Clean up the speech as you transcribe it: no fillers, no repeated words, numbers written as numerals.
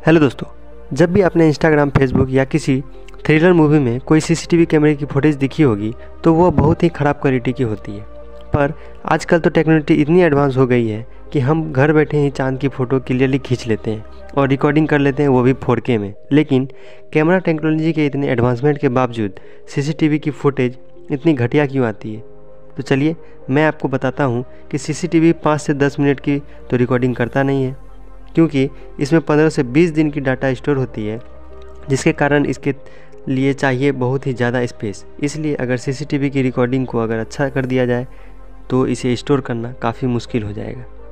Hello दोस्तों, जब भी आपने इंस्टाग्राम, फेसबुक या किसी थ्रिलर मूवी में कोई सीसीटीवी कैमरे की फुटेज दिखी होगी तो वो बहुत ही ख़राब क्वालिटी की होती है। पर आजकल तो टेक्नोलॉजी इतनी एडवांस हो गई है कि हम घर बैठे ही चांद की फ़ोटो क्लियरली खींच लेते हैं और रिकॉर्डिंग कर लेते हैं, वो भी 4K में। लेकिन कैमरा टेक्नोलॉजी के इतने एडवांसमेंट के बावजूद सीसीटीवी की फुटेज इतनी घटिया क्यों आती है? तो चलिए मैं आपको बताता हूँ कि सीसीटीवी 5 से 10 मिनट की तो रिकॉर्डिंग करता नहीं है, क्योंकि इसमें 15 से 20 दिन की डाटा स्टोर होती है, जिसके कारण इसके लिए चाहिए बहुत ही ज़्यादा स्पेस। इसलिए अगर सीसीटीवी की रिकॉर्डिंग को अगर अच्छा कर दिया जाए तो इसे स्टोर करना काफ़ी मुश्किल हो जाएगा।